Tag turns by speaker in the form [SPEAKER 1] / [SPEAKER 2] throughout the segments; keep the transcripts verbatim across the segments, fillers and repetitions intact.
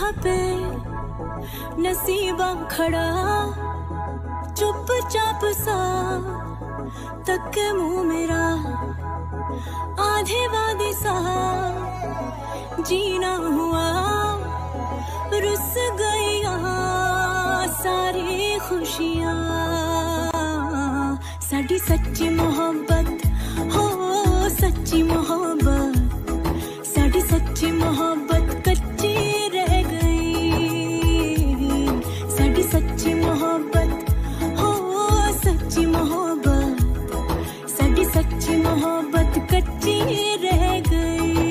[SPEAKER 1] राह पे नसीबा खड़ा चुपचाप सा तक मुंह मेरा आधे वादे सा जीना हुआ रुस गईया सारी खुशियां साडी सच्ची मोहब्बत हो सच्ची मोहब्बत साडी सच्ची मोहब्बत कच्ची रह गई साडी सच्ची मोहब्बत हो सच्ची मोहब्बत साडी सच्ची मोहब्बत कच्ची रह गई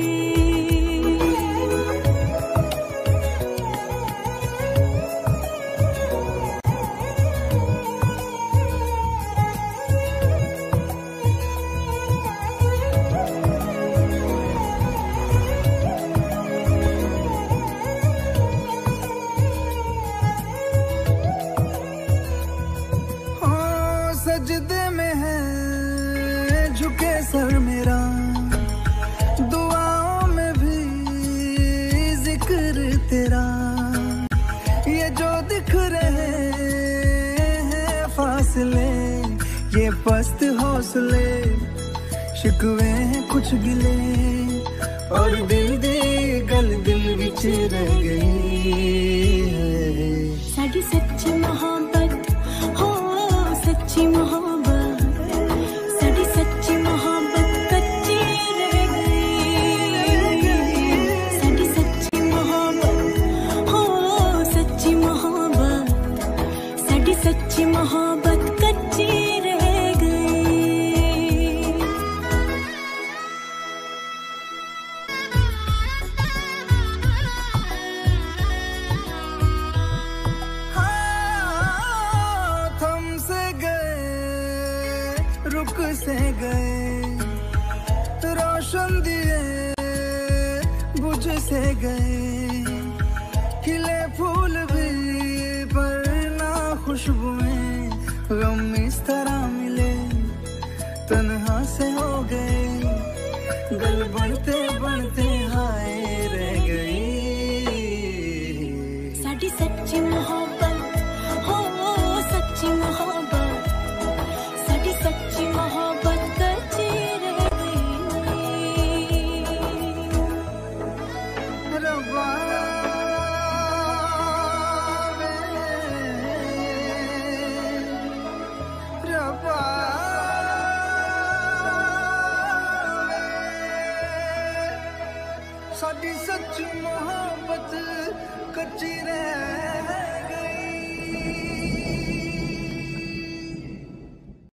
[SPEAKER 2] सजदे में है झुके सर मेरा दुआओं में भी जिक्र तेरा ये जो दिख रहे हैं फासले ये पस्त हौसले शिकवे हैं कुछ गिले और दिल दे गल दिल विच रह गई
[SPEAKER 1] साडी सच्ची मोहब्बत हो सच्ची मोहब्बत साडी सच्ची मोहब्बत कच्ची रह गई साडी सच्ची मोहब्बत हो सच्ची मोहब्बत साडी सच्ची मोहब्बत कच्ची रह गई
[SPEAKER 2] हाँ, थम से रुक से गए रोशन दिए बुझ से गए खिले फूल भी पर ना खुशबुएं गम इस तरह मिले तन्हा से हो गए गल बढ़ते बढ़ते हाय रह गई
[SPEAKER 1] साडी सच्ची मोहब्बत हो सच्ची मोहब्बत साडी सच्ची मोहब्बत कच्ची रह गई
[SPEAKER 2] रब्बा वे, रब्बा वे, साडी सच्ची मोहब्बत कच्ची रह